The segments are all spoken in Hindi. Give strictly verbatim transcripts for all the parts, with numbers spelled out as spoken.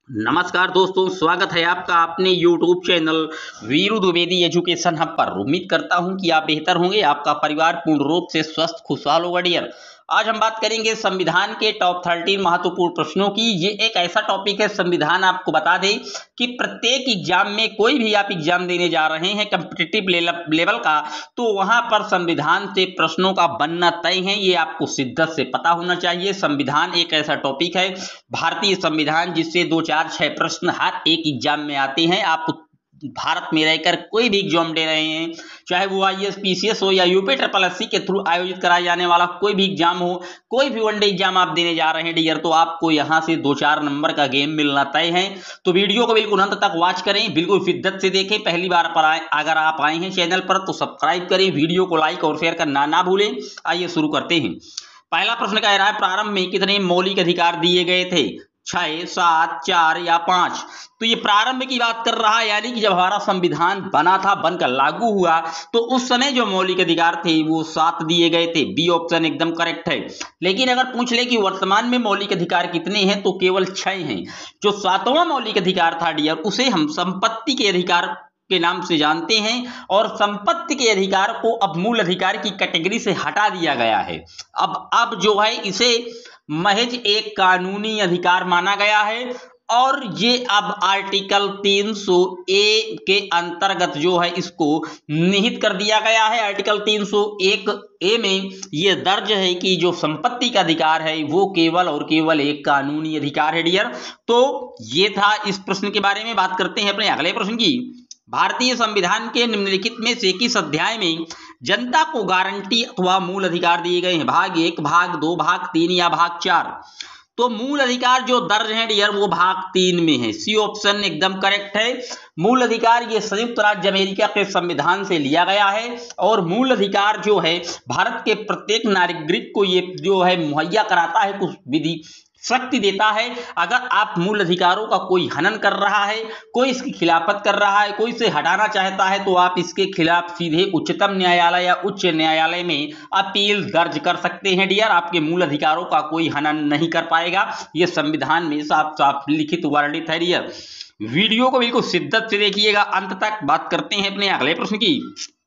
नमस्कार दोस्तों, स्वागत है आपका अपने YouTube channel Veeru Dwivedi education hub पर। उम्मीद करता हूं कि आप बेहतर होंगे, आपका परिवार पूर्ण रूप से स्वस्थ खुशहाल होगा डियर। आज हम बात करेंगे संविधान के टॉप थर्टीन महत्वपूर्ण प्रश्नों की। ये एक ऐसा टॉपिक है, संविधान आपको बता दे कि प्रत्येक एग्जाम में, कोई भी आप एग्जाम देने जा रहे हैं कम्पिटिटिव लेवल का, तो वहां पर संविधान से प्रश्नों का बनना तय है। ये आपको शिद्दत से पता होना चाहिए। संविधान एक ऐसा टॉपिक है, भारतीय संविधान, जिससे दो चार छह प्रश्न हर एक एग्जाम में आते हैं। आप भारत में रहकर कोई भी एग्जाम दे रहे हैं, चाहे वो I S P C S हो या यूपी ट्रिपल एस सी के थ्रू आयोजित कराया जाने वाला कोई भी एग्जाम हो, कोई भी वनडे एग्जाम आप देने जा रहे हैं डियर, तो आपको यहां से दो चार नंबर का गेम मिलना तय है। तो वीडियो को बिल्कुल अंत तक वॉच करें, बिल्कुल शिद्दत से देखें। पहली बार पर आए अगर आप आए हैं चैनल पर तो सब्सक्राइब करें, वीडियो को लाइक और शेयर करना ना भूलें। आइए शुरू करते हैं। पहला प्रश्न कह रहा है, प्रारंभ में कितने मौलिक अधिकार दिए गए थे? छह, सात, चार या पांच? तो ये प्रारंभ की बात कर रहा है, यानी कि जब हमारा संविधान बना था, बनकर लागू हुआ, तो उस समय जो मौलिक अधिकार थे वो सात दिए गए थे। बी ऑप्शन एकदम करेक्ट है। लेकिन अगर पूछ ले कि वर्तमान में मौलिक अधिकार कितने हैं, तो केवल छह हैं। जो सातवां मौलिक अधिकार था डियर, उसे हम संपत्ति के अधिकार के नाम से जानते हैं, और संपत्ति के अधिकार को अब मूल अधिकार की कैटेगरी से हटा दिया गया है। अब अब जो है इसे महज एक कानूनी अधिकार माना गया है, और ये अब आर्टिकल तीन सौ ए के अंतर्गत जो है इसको निहित कर दिया गया है। आर्टिकल तीन सौ एक ए में ये दर्ज है कि जो संपत्ति का अधिकार है वो केवल और केवल एक कानूनी अधिकार है डियर। तो ये था इस प्रश्न के बारे में। बात करते हैं अपने अगले प्रश्न की। भारतीय संविधान के निम्नलिखित में से किस अध्याय में जनता को गारंटी अथवा मूल अधिकार दिए गए हैं? भाग एक, भाग दो, भाग तीन या भाग चार? तो मूल अधिकार जो दर्ज है डियर वो भाग तीन में है। सी ऑप्शन एकदम करेक्ट है। मूल अधिकार ये संयुक्त राज्य अमेरिका के संविधान से लिया गया है, और मूल अधिकार जो है भारत के प्रत्येक नागरिक को ये जो है मुहैया कराता है, कुछ विधि शक्ति देता है। अगर आप मूल अधिकारों का कोई हनन कर रहा है, कोई इसकी खिलाफत कर रहा है, कोई इसे हटाना चाहता है, तो आप इसके खिलाफ सीधे उच्चतम न्यायालय या उच्च न्यायालय में अपील दर्ज कर सकते हैं डियर। आपके मूल अधिकारों का कोई हनन नहीं कर पाएगा। यह संविधान में साफ साफ लिखित वर्णित है डियर। वीडियो को बिल्कुल शिद्दत से देखिएगा अंत तक। बात करते हैं अपने अगले प्रश्न की।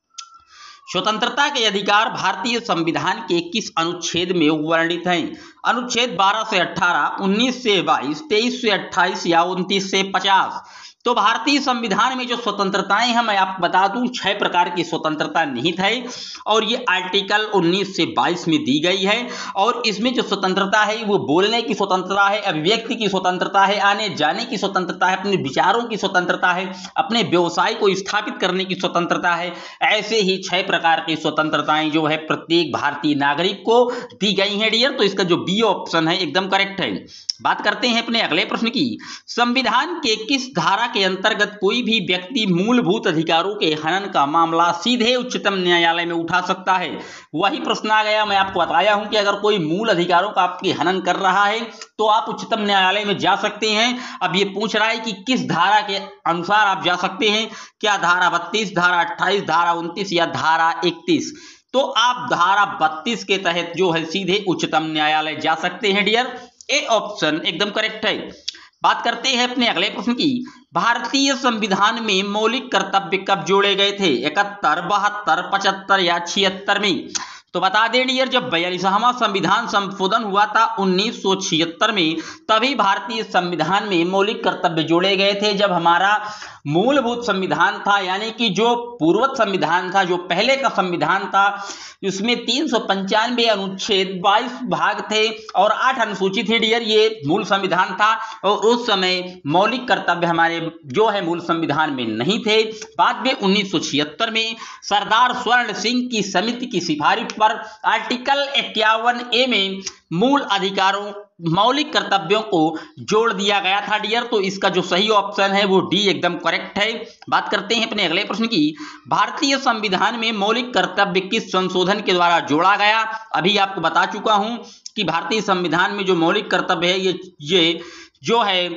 स्वतंत्रता के अधिकार भारतीय संविधान के किस अनुच्छेद में वर्णित हैं? अनुच्छेद बारह से अठारह, उन्नीस से बाईस, तेईस से अट्ठाईस या उनतीस से पचास? तो भारतीय संविधान में जो स्वतंत्रताएं हैं, मैं आपको बता दूं, छह प्रकार की स्वतंत्रता निहित है, और ये आर्टिकल उन्नीस से बाईस में दी गई है। और इसमें जो स्वतंत्रता है वो बोलने की स्वतंत्रता है, अभिव्यक्ति की स्वतंत्रता है, आने जाने की स्वतंत्रता है, अपने विचारों की स्वतंत्रता है, अपने व्यवसाय को स्थापित करने की स्वतंत्रता है। ऐसे ही छह प्रकार की स्वतंत्रताएं जो है प्रत्येक भारतीय नागरिक को दी गई है डियर। तो इसका जो बी ऑप्शन है एकदम करेक्ट है। बात करते हैं अपने अगले प्रश्न की। संविधान के किस धारा के अंतर्गत कोई भी व्यक्ति मूलभूत अधिकारों के हनन का मामला सीधे उच्चतम न्यायालय में उठा सकता है? वही प्रश्न आ गया। मैं आपको बताया हूं कि अगर कोई मूल अधिकारों का आपके हनन कर रहा है तो आप उच्चतम न्यायालय में जा सकते हैं। अब ये पूछ रहा है कि किस धारा के अनुसार आप जा सकते हैं। क्या धारा बत्तीस, धारा अट्ठाईस, धारा उनतीस या धारा इकतीस? तो आप धारा बत्तीस के तहत जो है सीधे उच्चतम न्यायालय जा सकते हैं डियर। ए ऑप्शन एकदम करेक्ट है। बात करते हैं अपने अगले प्रश्न की। भारतीय संविधान में मौलिक कर्तव्य कब जोड़े गए थे? इकहत्तर, बहत्तर, पचहत्तर या छिहत्तर में? तो बता दें डियर, जब बयालीसवां संविधान संशोधन हुआ था उन्नीस सौ छिहत्तर में, तभी भारतीय संविधान में मौलिक कर्तव्य जोड़े गए थे। जब हमारा मूलभूत संविधान था, यानी कि जो पूर्वत संविधान था, जो पहले का संविधान था, उसमें तीन सौ पंचानवे अनुच्छेद, बाईस भाग थे और आठ अनुसूचित थे डियर। ये मूल संविधान था, और उस समय मौलिक कर्तव्य हमारे जो है मूल संविधान में नहीं थे। बाद में उन्नीस सौ छिहत्तर में सरदार स्वर्ण सिंह की समिति की सिफारिश पर आर्टिकल इक्यावन ए में मूल अधिकारों, मौलिक कर्तव्यों को जोड़ दिया गया था डियर। तो इसका जो सही ऑप्शन है वो डी एकदम करेक्ट है। बात करते हैं अपने अगले प्रश्न की। भारतीय संविधान में मौलिक कर्तव्य किस संशोधन के द्वारा जोड़ा गया? अभी आपको बता चुका हूं कि भारतीय संविधान में जो मौलिक कर्तव्य है ये ये जो है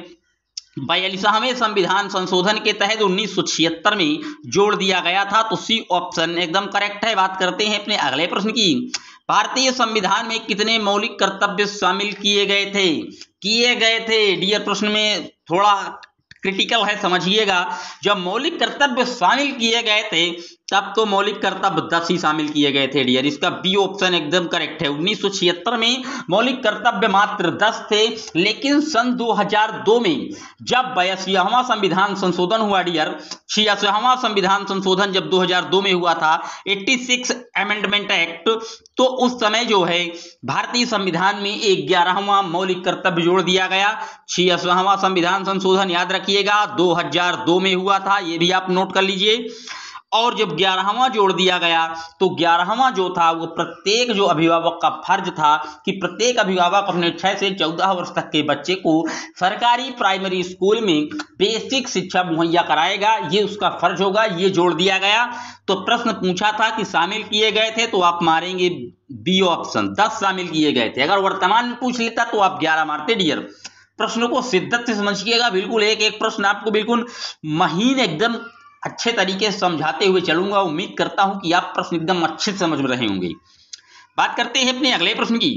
बयालीसवें संविधान संशोधन के तहत उन्नीस सौ छिहत्तर में जोड़ दिया गया था। तो सी ऑप्शन एकदम करेक्ट है। बात करते हैं अपने अगले प्रश्न की। भारतीय संविधान में कितने मौलिक कर्तव्य शामिल किए गए थे किए गए थे डियर, प्रश्न में थोड़ा क्रिटिकल है, समझिएगा। जब मौलिक कर्तव्य शामिल किए गए थे तब तो मौलिक कर्तव्य दस ही शामिल किए गए थे डियर, इसका बी ऑप्शन एकदम करेक्ट है। उन्नीस सौ छिहत्तर में मौलिक कर्तव्य मात्र दस थे, लेकिन सन दो हज़ार दो में जब बयासीवां संविधान संशोधन हुआ डियर, छियासीवां संविधान संशोधन जब दो हज़ार दो में हुआ था, छियासी अमेंडमेंट एक्ट, तो उस समय जो है भारतीय संविधान में ग्यारहवां मौलिक कर्तव्य जोड़ दिया गया। छियासीवां संविधान संशोधन याद रखिएगा दो हज़ार दो में हुआ था, ये भी आप नोट कर लीजिए। और जब ग्यारहवां जोड़ दिया गया तो ग्यारहवां जो था वो प्रत्येक जो अभिभावक का फर्ज था कि प्रत्येक अभिभावक अपने छह से चौदह वर्ष तक के बच्चे को सरकारी प्राइमरी स्कूल में बेसिक शिक्षा मुहैया कराएगा, ये उसका फर्ज होगा, ये जोड़ दिया गया। तो प्रश्न पूछा था कि शामिल किए गए थे, तो आप मारेंगे बी ऑप्शन, दस शामिल किए गए थे। अगर वर्तमान में पूछ लेता तो आप ग्यारह मारते डियर। प्रश्नों को शिद्दत से समझिएगा, बिल्कुल एक एक प्रश्न आपको बिल्कुल महीन एकदम अच्छे तरीके से समझाते हुए चलूंगा। उम्मीद करता हूं कि आप प्रश्न एकदम अच्छे से समझ रहे होंगे। बात करते हैं अपने अगले प्रश्न की।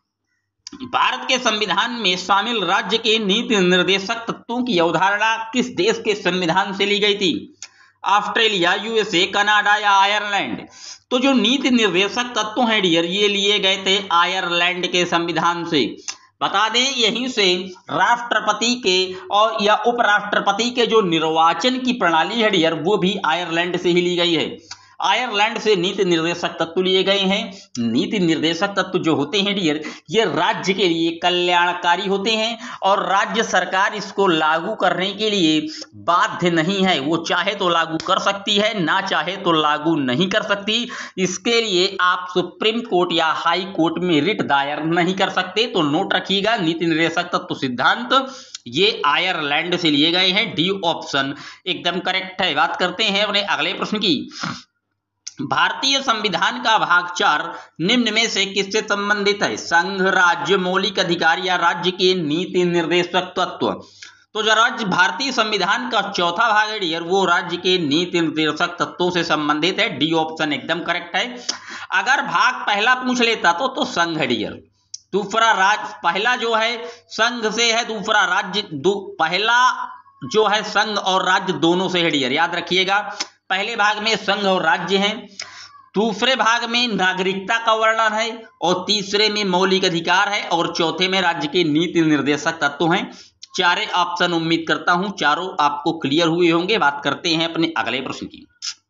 भारत के संविधान में शामिल राज्य के नीति निर्देशक तत्वों की अवधारणा किस देश के संविधान से ली गई थी? ऑस्ट्रेलिया, यूएसए, कनाडा या आयरलैंड? तो जो नीति निर्देशक तत्व हैं डियर, ये लिए गए थे आयरलैंड के संविधान से। बता दें यहीं से राष्ट्रपति के और या उपराष्ट्रपति के जो निर्वाचन की प्रणाली है डियर, वो भी आयरलैंड से ही ली गई है। आयरलैंड से नीति निर्देशक तत्व लिए गए हैं। नीति निर्देशक तत्व जो होते हैं डियर, ये राज्य के लिए कल्याणकारी होते हैं और राज्य सरकार इसको लागू करने के लिए बाध्य नहीं है। वो चाहे तो लागू कर सकती है, ना चाहे तो लागू नहीं कर सकती। इसके लिए आप सुप्रीम कोर्ट या हाई कोर्ट में रिट दायर नहीं कर सकते। तो नोट रखिएगा, नीति निर्देशक तत्व सिद्धांत ये आयरलैंड से लिए गए हैं। डी ऑप्शन एकदम करेक्ट है। बात करते हैं अपने अगले प्रश्न की। भारतीय संविधान का भाग चार निम्न में से किससे संबंधित है? संघ, राज्य, मौलिक अधिकार या राज्य के नीति निर्देशक तत्व? तो जो राज्य भारतीय संविधान का चौथा भाग है डियर, वो राज्य के नीति निर्देशक तत्वों से संबंधित है। डी ऑप्शन एकदम करेक्ट है। अगर भाग पहला पूछ लेता तो तो संघ है डियर। दूसरा राज्य, पहला जो है संघ से है, दूसरा राज्य, पहला जो है संघ और राज्य दोनों से है डियर, याद रखिएगा। पहले भाग में संघ और राज्य हैं, दूसरे भाग में नागरिकता का वर्णन है और तीसरे में मौलिक अधिकार है और चौथे में राज्य के नीति निर्देशक तत्व हैं। चारे ऑप्शन उम्मीद करता हूं चारों आपको क्लियर हुए होंगे। बात करते हैं अपने अगले प्रश्न की।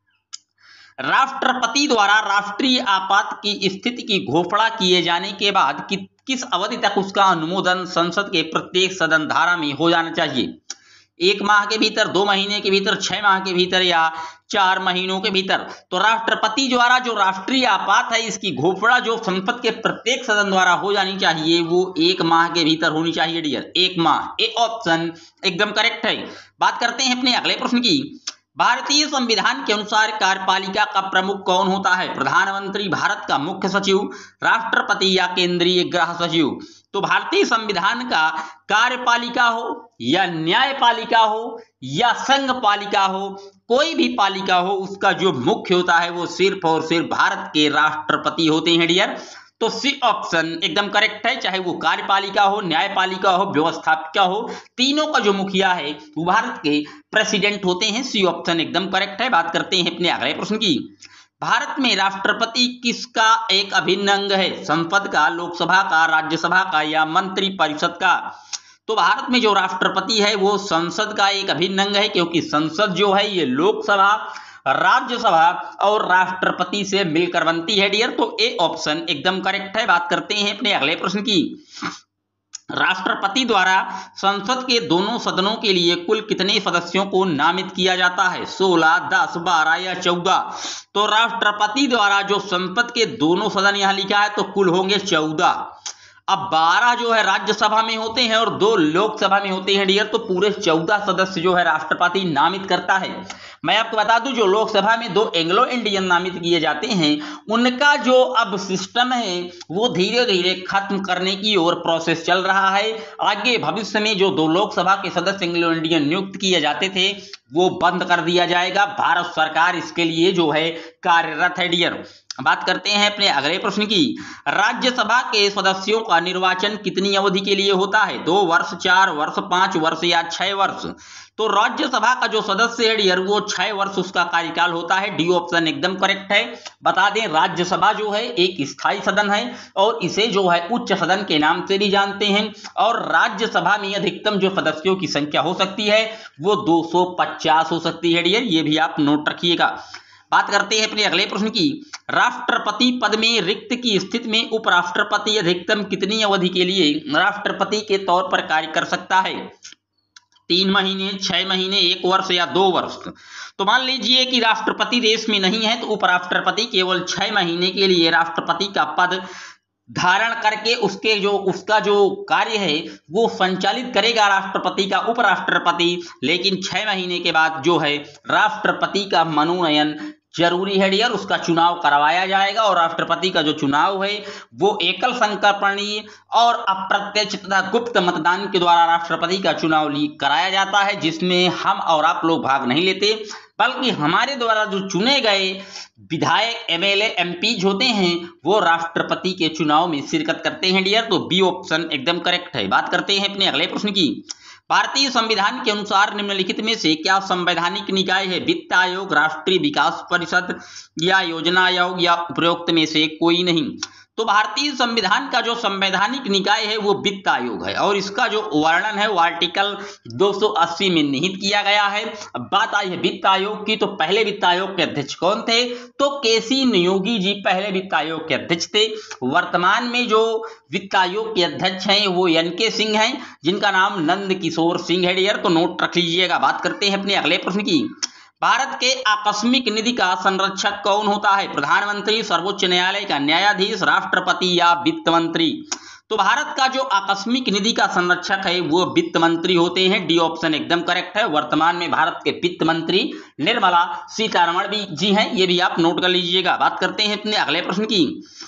राष्ट्रपति द्वारा राष्ट्रीय आपात की स्थिति की घोषणा किए जाने के बाद कि, किस अवधि तक उसका अनुमोदन संसद के प्रत्येक सदन धारा में हो जाना चाहिए? एक माह के भीतर, दो महीने के भीतर, छह माह के भीतर या चार महीनों के भीतर? तो राष्ट्रपति द्वारा जो राष्ट्रीय आपात है इसकी घोषणा जो संसद के प्रत्येक सदन द्वारा हो जानी चाहिए वो एक माह के भीतर होनी चाहिए डियर, एक माह। ए ऑप्शन एकदम करेक्ट है। बात करते हैं अपने अगले प्रश्न की। भारतीय संविधान के अनुसार कार्यपालिका का प्रमुख कौन होता है? प्रधानमंत्री, भारत का मुख्य सचिव, राष्ट्रपति या केंद्रीय गृह सचिव? तो भारतीय संविधान का कार्यपालिका हो या न्यायपालिका हो या संघ पालिका हो, कोई भी पालिका हो, उसका जो मुख्य होता है वो सिर्फ और सिर्फ भारत के राष्ट्रपति होते हैं डियर। तो सी ऑप्शन एकदम करेक्ट है। चाहे वो कार्यपालिका हो, न्यायपालिका हो, व्यवस्थापिका हो, तीनों का जो मुखिया है वो भारत के प्रेसिडेंट होते हैं। सी ऑप्शन एकदम करेक्ट है। बात करते हैं अपने अगले प्रश्न की। भारत में राष्ट्रपति किसका एक अभिन्न अंग है? संसद का, लोकसभा का, राज्यसभा का या मंत्री परिषद का? तो भारत में जो राष्ट्रपति है वो संसद का एक अभिन्न अंग है, क्योंकि संसद जो है ये लोकसभा, राज्यसभा और राष्ट्रपति से मिलकर बनती है डियर। तो ए ऑप्शन एकदम करेक्ट है। बात करते हैं अपने अगले प्रश्न की। राष्ट्रपति द्वारा संसद के दोनों सदनों के लिए कुल कितने सदस्यों को नामित किया जाता है? सोलह, दस, बारह या चौदह? तो राष्ट्रपति द्वारा जो संसद के दोनों सदन यहां लिखा है तो कुल होंगे चौदह। अब बारह जो है राज्यसभा में होते हैं और दो लोकसभा में होते हैं डियर, तो पूरे चौदह सदस्य जो है राष्ट्रपति नामित करता है। मैं आपको बता दूं जो लोकसभा में दो एंग्लो इंडियन नामित किए जाते हैं उनका जो अब सिस्टम है वो धीरे धीरे खत्म करने की ओर प्रोसेस चल रहा है। आगे भविष्य में जो दो लोकसभा के सदस्य एंग्लो इंडियन नियुक्त किए जाते थे वो बंद कर दिया जाएगा। भारत सरकार इसके लिए जो है कार्यरत है डियर। बात करते हैं अपने अगले प्रश्न की। राज्यसभा के सदस्यों का निर्वाचन कितनी अवधि के लिए होता है? दो वर्ष, चार वर्ष, पांच वर्ष या छह वर्ष? तो राज्यसभा का जो सदस्य है डियर वो छह वर्ष उसका कार्यकाल होता है। डी ऑप्शन एकदम करेक्ट है। बता दें राज्यसभा जो है एक स्थायी सदन है और इसे जो है उच्च सदन के नाम से भी जानते हैं। और राज्यसभा में अधिकतम जो सदस्यों की संख्या हो सकती है वो दो सौ पचास हो सकती है डियर, ये भी आप नोट रखिएगा। बात करते हैं अपने अगले प्रश्न की। राष्ट्रपति पद में रिक्त की स्थिति में उपराष्ट्रपति अधिकतम कितनी अवधि के लिए राष्ट्रपति के तौर पर कार्य कर सकता है? तीन महीने, छह महीने, एक वर्ष या दो वर्ष? तो मान लीजिए कि राष्ट्रपति देश में नहीं है तो उपराष्ट्रपति केवल छह महीने के लिए राष्ट्रपति का पद धारण करके उसके जो उसका जो कार्य है वो संचालित करेगा राष्ट्रपति का उपराष्ट्रपति, लेकिन छह महीने के बाद जो है राष्ट्रपति का मनोनयन जरूरी है डियर, उसका चुनाव करवाया जाएगा। और राष्ट्रपति का जो चुनाव है वो एकल संकल्पनीय और अप्रत्यक्ष तथा गुप्त मतदान के द्वारा राष्ट्रपति का चुनाव कराया जाता है, जिसमें हम और आप लोग भाग नहीं लेते, बल्कि हमारे द्वारा जो चुने गए विधायक, एमएलए, एमपीज होते हैं वो राष्ट्रपति के चुनाव में शिरकत करते हैं डियर। तो बी ऑप्शन एकदम करेक्ट है। बात करते हैं अपने अगले प्रश्न की। भारतीय संविधान के अनुसार निम्नलिखित में से क्या संवैधानिक निकाय है? वित्त आयोग, राष्ट्रीय विकास परिषद या योजना आयोग या उपरोक्त में से कोई नहीं? तो भारतीय संविधान का जो संवैधानिक निकाय है वो वित्त आयोग है और इसका जो वर्णन है वो आर्टिकल दो सौ अस्सी में निहित किया गया है। अब बात आई है वित्त आयोग की, तो पहले वित्त आयोग के अध्यक्ष कौन थे? तो केसी नियोगी जी पहले वित्त आयोग के अध्यक्ष थे। वर्तमान में जो वित्त आयोग के अध्यक्ष हैं वो एन के सिंह हैं, जिनका नाम नंद किशोर सिंह है डियर, तो नोट रख लीजिएगा। बात करते हैं अपने अगले प्रश्न की। भारत के आकस्मिक निधि का संरक्षक कौन होता है? प्रधानमंत्री, सर्वोच्च न्यायालय का न्यायाधीश, राष्ट्रपति या वित्त मंत्री? तो भारत का जो आकस्मिक निधि का संरक्षक है वो वित्त मंत्री होते हैं। डी ऑप्शन एकदम करेक्ट है। वर्तमान में भारत के वित्त मंत्री निर्मला सीतारमण भी जी हैं, ये भी आप नोट कर लीजिएगा। बात करते हैं अपने अगले प्रश्न की।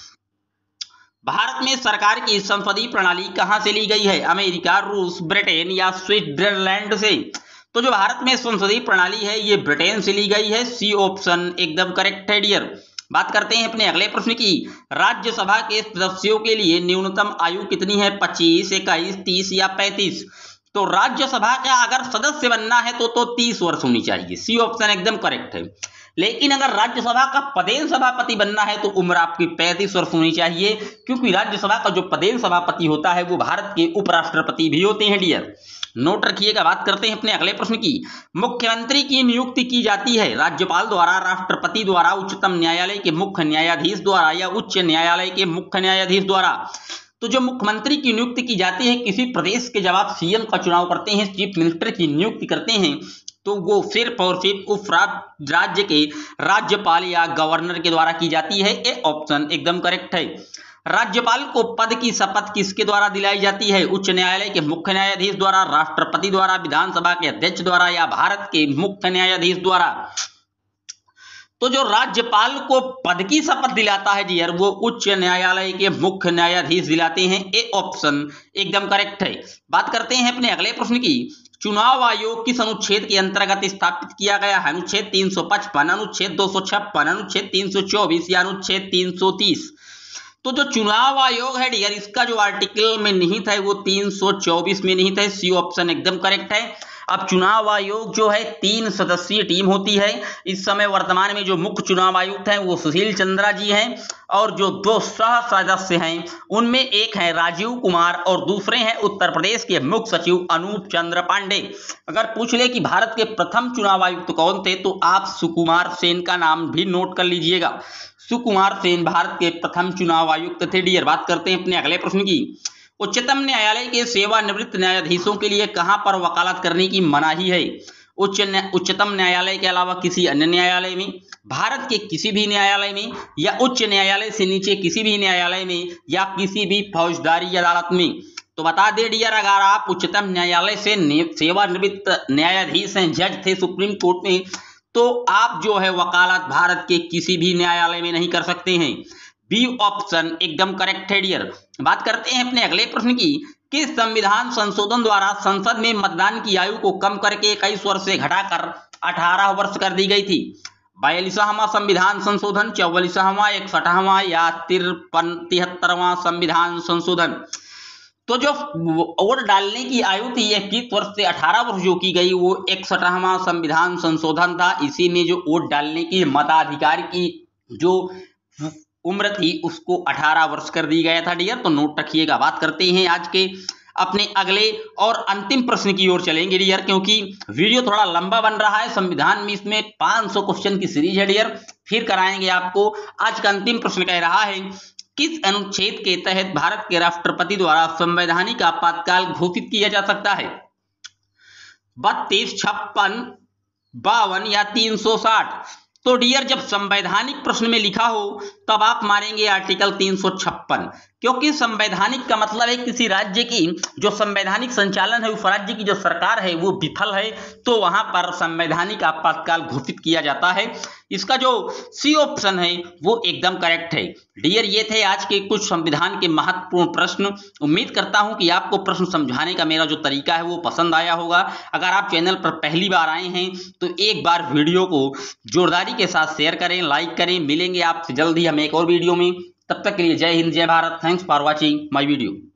भारत में सरकार की संसदीय प्रणाली कहां से ली गई है? अमेरिका, रूस, ब्रिटेन या स्विट्जरलैंड से? तो जो भारत में संसदीय प्रणाली है ये ब्रिटेन से ली गई है। सी ऑप्शन एकदम करेक्ट है डियर। बात करते हैं अपने अगले प्रश्न की। राज्यसभा के सदस्यों के लिए न्यूनतम आयु कितनी है? पच्चीस, इक्कीस, तीस या पैंतीस? तो राज्यसभा का अगर सदस्य बनना है तो तो तीस वर्ष होनी चाहिए। सी ऑप्शन एकदम करेक्ट है। लेकिन अगर राज्यसभा का पदेन सभापति बनना है तो उम्र आपकी पैंतीस वर्ष होनी चाहिए, क्योंकि राज्यसभा का जो पदेन सभापति होता है वो भारत के उपराष्ट्रपति भी होते हैं डियर, नोट रखिएगा। बात करते हैं अपने अगले प्रश्न की। मुख्यमंत्री की नियुक्ति की जाती है राज्यपाल द्वारा, राष्ट्रपति द्वारा, उच्चतम न्यायालय के मुख्य न्यायाधीश द्वारा या उच्च न्यायालय के मुख्य न्यायाधीश द्वारा? तो जो मुख्यमंत्री की नियुक्ति की जाती है किसी प्रदेश के जब आप सीएम का चुनाव करते हैं, चीफ मिनिस्टर की नियुक्ति करते हैं, तो वो सिर्फ और सिर्फ उस राज्य के राज्यपाल या गवर्नर के द्वारा की जाती है। ए ऑप्शन एकदम करेक्ट है। राज्यपाल को पद की शपथ किसके द्वारा दिलाई जाती है? उच्च न्यायालय के मुख्य न्यायाधीश द्वारा, राष्ट्रपति द्वारा, विधानसभा के अध्यक्ष द्वारा या भारत के मुख्य न्यायाधीश द्वारा? तो जो राज्यपाल को पद की शपथ दिलाता है जी यार वो उच्च न्यायालय के मुख्य न्यायाधीश दिलाते हैं। ए ऑप्शन एकदम करेक्ट है। बात करते हैं अपने अगले प्रश्न की। चुनाव आयोग किस अनुच्छेद के अंतर्गत स्थापित किया गया है? अनुच्छेद तीन सौ पचपन, अनुच्छेद दो सौ छप्पन, अनुच्छेद तीन सौ चौबीस या अनुच्छेद तीन सौ तीस? तो जो चुनाव आयोग है डियर इसका जो आर्टिकल में निहित है वो तीन सौ चौबीस में निहित है। सी ऑप्शन एकदम करेक्ट है। अब चुनाव आयोग जो है तीन सदस्यीय टीम होती है। इस समय वर्तमान में जो मुख्य चुनाव आयुक्त हैं वो सुशील चंद्रा जी हैं और जो दो सह सदस्य हैं उनमें एक है राजीव कुमार और दूसरे हैं उत्तर प्रदेश के मुख्य सचिव अनूप चंद्र पांडे। अगर पूछ ले कि भारत के प्रथम चुनाव आयुक्त कौन थे तो आप सुकुमार सेन का नाम भी नोट कर लीजिएगा। सुकुमार सेन भारत के प्रथम चुनाव आयुक्त थे डियर। बात करते हैं अपने अगले प्रश्न की। उच्चतम न्यायालय के सेवानिवृत्त न्यायाधीशों के लिए कहां पर वकालत करने की मनाही है? उच्च उच्चतम न्यायालय के अलावा किसी अन्य न्यायालय में, भारत के किसी भी न्यायालय में, या उच्च न्यायालय से नीचे किसी भी न्यायालय में, या किसी भी फौजदारी अदालत में? तो बता दे डियर अगर आप उच्चतम न्यायालय से सेवानिवृत्त न्यायाधीश हैं, जज थे सुप्रीम कोर्ट में, तो आप जो है वकालत भारत के किसी भी न्यायालय में नहीं कर सकते हैं। बी ऑप्शन एकदम करेक्ट है डियर। बात करते हैं अपने अगले प्रश्न की। किस संविधान संशोधन द्वारा संसद में मतदान की आयु को कम करके इक्कीस वर्ष से घटाकर अठारह वर्ष कर दी गई थी? बयालीसवां संविधान संशोधन, चौवालीसवां, इकसठवां या तिरपन तिहत्तरवां संविधान संशोधन। तो जो वोट डालने की आयु थी इक्कीस वर्ष से अठारह वर्ष जो की गई वो इकसठवां संविधान संशोधन था। इसी में जो वोट डालने की मताधिकार की जो उम्र थी उसको अठारह वर्ष कर दी गया था डियर। तो नोट रखिएगा। बात करते हैं आज के अपने अगले और अंतिम प्रश्न की ओर चलेंगे डियर, क्योंकि वीडियो थोड़ा लंबा बन रहा है। संविधान में इसमें पाँच सौ क्वेश्चन की सीरीज है डियर, फिर कराएंगे आपको। आज का अंतिम प्रश्न कह रहा है, किस अनुच्छेद के तहत भारत के राष्ट्रपति द्वारा संवैधानिक आपातकाल घोषित किया जा सकता है? बत्तीस, छप्पन, बावन या तीन सौ साठ। तो डियर जब संवैधानिक प्रश्न में लिखा हो तब आप मारेंगे आर्टिकल तीन सौ छप्पन, क्योंकि संवैधानिक का मतलब है किसी राज्य की जो संवैधानिक संचालन है, उस राज्य की जो सरकार है वो विफल है, तो वहां पर संवैधानिक आपातकाल घोषित किया जाता है। इसका जो सी ऑप्शन है वो एकदम करेक्ट है डियर। ये थे आज के कुछ संविधान के महत्वपूर्ण प्रश्न। उम्मीद करता हूं कि आपको प्रश्न समझाने का मेरा जो तरीका है वो पसंद आया होगा। अगर आप चैनल पर पहली बार आए हैं तो एक बार वीडियो को जोरदारी के साथ शेयर करें, लाइक करें। मिलेंगे आपसे जल्द ही हम एक और वीडियो में। तब तक के लिए जय हिंद, जय Bharat. Thanks for watching my video.